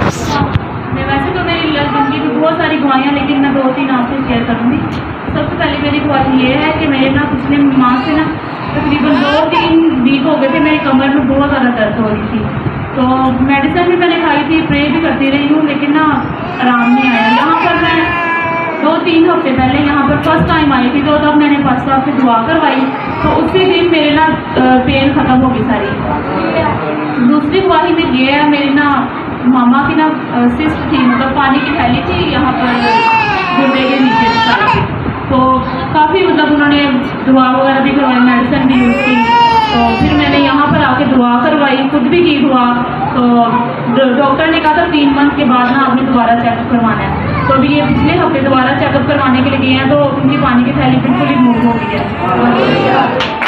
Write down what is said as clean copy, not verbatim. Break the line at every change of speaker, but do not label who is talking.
मैं वैसे तो मेरी ज़िंदगी में बहुत सारी गवाहियाँ, लेकिन मैं 2-3 आपसे शेयर करूँगी। सबसे पहले मेरी गवाही ये है कि मेरे ना पिछले माह से ना तकरीबन 2-3 वीक हो गए थे, मेरी कमर में बहुत ज़्यादा दर्द हो रही थी। तो मेडिसिन भी मैंने खाई थी, प्रे भी करती रही हूँ, लेकिन ना आराम नहीं आया। यहाँ पर मैं 2-3 हफ्ते पहले यहाँ पर फर्स्ट टाइम आई थी, तो तब मैंने पास साहब से दुआ करवाई, तो उसी दिन मेरे ना पेन ख़त्म हो गई सारी। दूसरी गवाही में ये है, मेरी ना मामा की ना सिस्ट थी, मतलब पानी की थैली थी यहाँ पर गुर्दे के नीचे सारे पे, तो काफ़ी मतलब उन्होंने दुआ वगैरह भी करवाई, मेडिसिन भी यूज़ की। तो फिर मैंने यहाँ पर आके दुआ करवाई, खुद भी की दुआ। तो डॉक्टर ने कहा था 3 मंथ के बाद ना आपने दोबारा चेकअप करवाना है। तो अभी ये पिछले हफ्ते दोबारा चेकअप करवाने के लिए गए हैं, तो उनकी पानी की थैली बिल्कुल ही मूव हो गई है।